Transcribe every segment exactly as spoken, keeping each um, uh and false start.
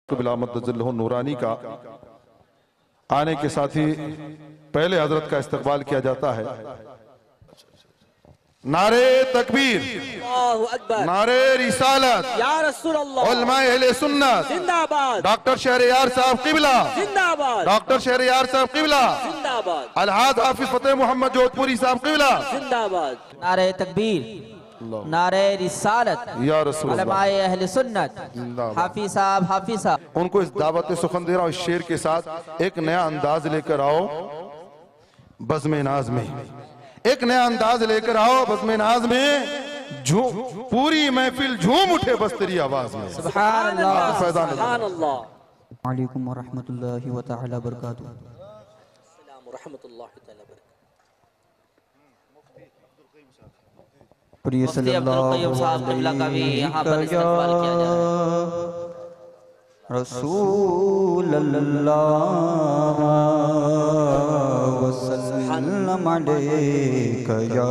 बिलामद्दज़िल्लहु नूरानी का आने के साथ ही पहले हजरत का इस्तकबाल किया जाता है। नारे तकबीर, नारे रिसालत, या रसूल अल्लाह, उलमाए अहले सुन्नत जिंदाबाद, डॉक्टर शहरयार साहब क़िबला जिंदाबाद, डॉक्टर शहरयार साहब क़िबला जिंदाबाद, अलहाज हाफिज फतेह मोहम्मद जोधपुरी साहब क़िबला जिंदाबाद। नारे तकबीर, नारे रिसालत, या रसूल अल्लाह, उलमाए अहले सुन्नत हाफिज साहब हाफिज साहब। उनको इस दावत सुखन दे रहा हूं, इस शेर के साथ एक नया अंदाज लेकर आओ बज़्म नाज में, एक नया अंदाज लेकर आओ बज़्म नाज में, झूम पूरी महफिल झूम उठे बस तेरी आवाज में। सुभान अल्लाह, सुभान अल्लाह। वालेकुम व रहमतुल्लाहि व तआला व बरकातहू। अस्सलाम व रहमतुल्लाहि तआला व बरकातहू। प्रिय सल्लल्लाहु अलैहि वसल्लम का भी यहां पर इस्तकबाल किया जा रहा है। रसूल अल्लाह वसल्लम अलैका या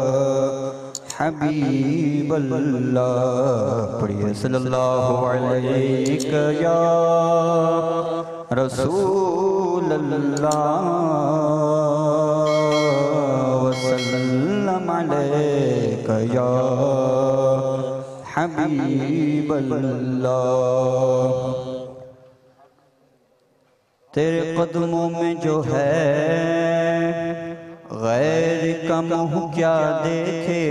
हबीब अल्लाह, प्रिय सल्लल्लाहु अलैका या रसूल अल्लाह वसल्लम अलैका या हबीब अल्लाह। तेरे कदमों में जो है गैर का मुँह क्या देखे,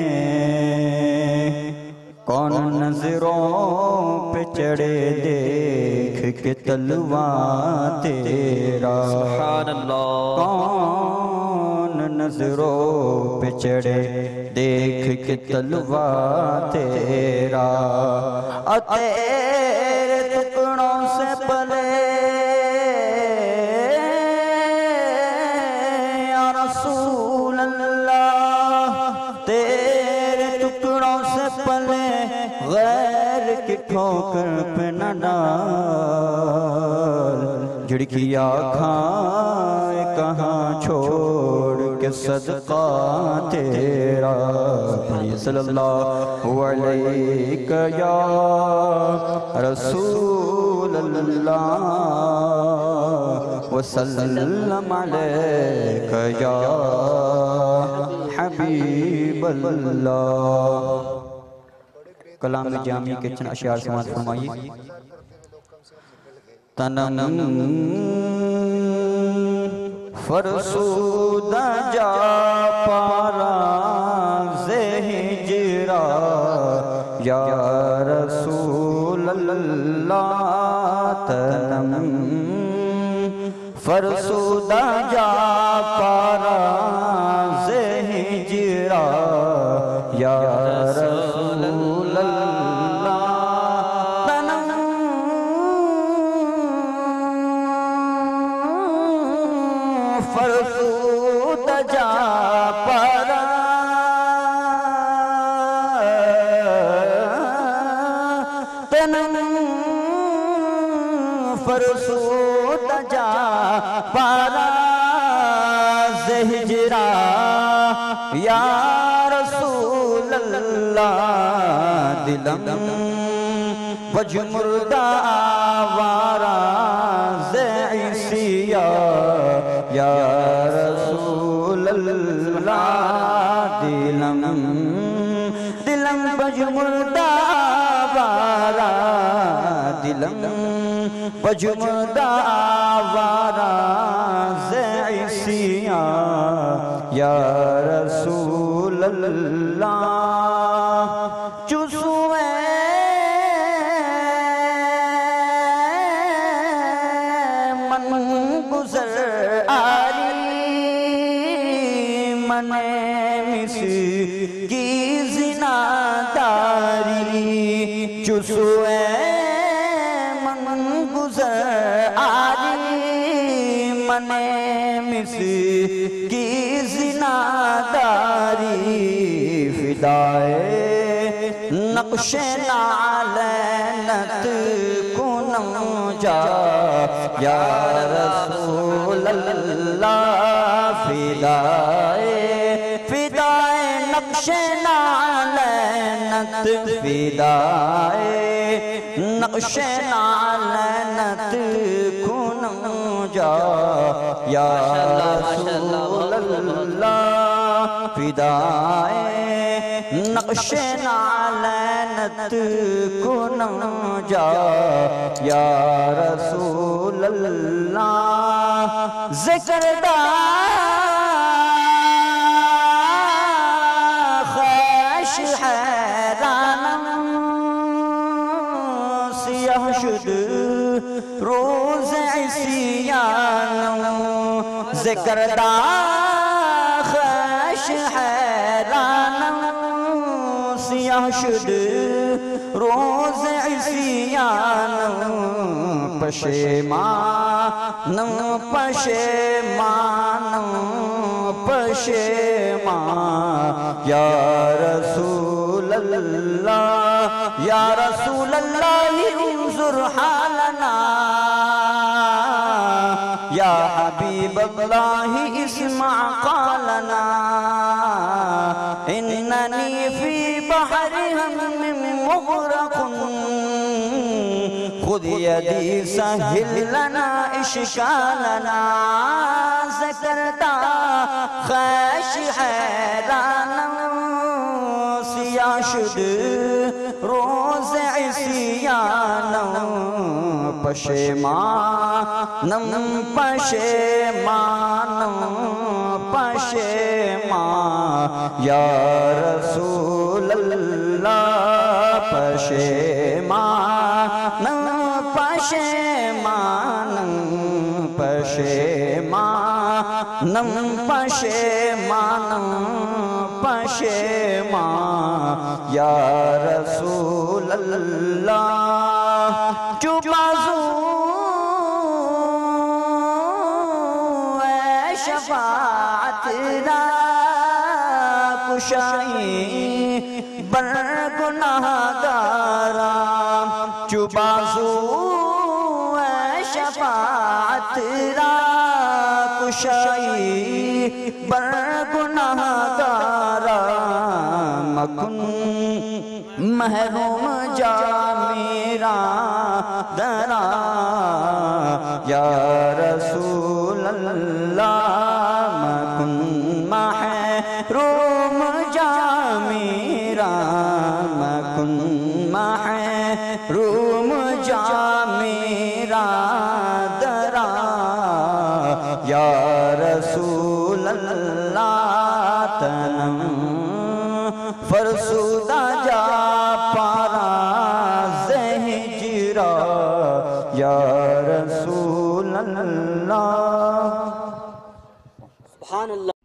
कौन नजरों पे चढ़े देख के तलवा तेरा। सुभान अल्लाह। कौन नजरों पे चढ़े देख के तलवा तेरा, और तेरे टुकड़ों से पले रसूल अल्लाह, तेरे टुकड़ों से पले गैर की ठोकर पे न डाल, झिड़किया खाए कहाँ छोड़ के सदका तेरा। सल्लल्लाहु अलैहि या रसूल अल्लाह वसल्लम अलैका या हबीब अल्लाह। कलाम जामी के चंद अशआर समाअत फरमाइए। तनम फरसूदा जा पारा से हिजरा या रसूल अल्लाह, तनम फरसूदा जा पारा से हिजरा या रसूल अल्लाह, तनम फरसूदा जा पारा तनम फरसूदा जा पारा से हिजरा या रसूल अल्लाह, दिलम बजमुर्दा आवारा ज़ैसिया या रसूल अल्लाह, दिलम दिलम बजमुर्दा आवारा, दिलम बजमुर्दा आवारा ज़ैसिया या रसूल अल्लाह, चुसुए मन गुज़र आरी, मने मिस की ज़िनादारी, चुसुए मन गुज़र आरी, मने मिस की ज़िनादारी, फिदाए नक्शे नालैनत कुनम जा या रसूल अल्लाह, फिदाए फिदाए नक्शे नालैनत, फिदाए नक्शे नालैनत कुन जा या रसूल अल्लाह फिदाए नक्शे नालैनत कुन जा या रसूल अल्लाह ज़िक्रदा ख़ैश हैरानम सियाह शुद रोज़ इसियानम ज़िक्रदा ख़ैश हैरानम सियाह शुद रोज़ इसियानम पशेमानम पशेमानम पशेमान या रसूल अल्लाह या रसूल अल्लाह उन्जुर हालना या हबीब अल्लाह इस्मा क़ालना इन्ननी फी बहरि हम्मिन मुग़रक़ुन खुद यदी सहिल लना इश्कालना ज़िक्रदा ख़ैश हैरानम सियाह शुद रोज़ इसियानम पशेमानम पशेमानम पशेमान या रसूल अल्लाह पशेमानम पशेमानम पशेमानम पशेमानम पशेमान या रसूल अल्लाह चुबाज़ू शफाअत रा कुशाई बर गुनाहगारा चुबाज़ू शफाअत रा कुशाई बर गुनाहगारा मकुन महरूम जा मेरा दरा या रसूल अल्लाह मकुन महरूम जा मेरा मकुन महरूम जा मेरा दरा या रसूल अल्लाह तनम फरसुदा जा पारा ज़हिजरा या रसूल अल्लाह। सुभान अल्लाह।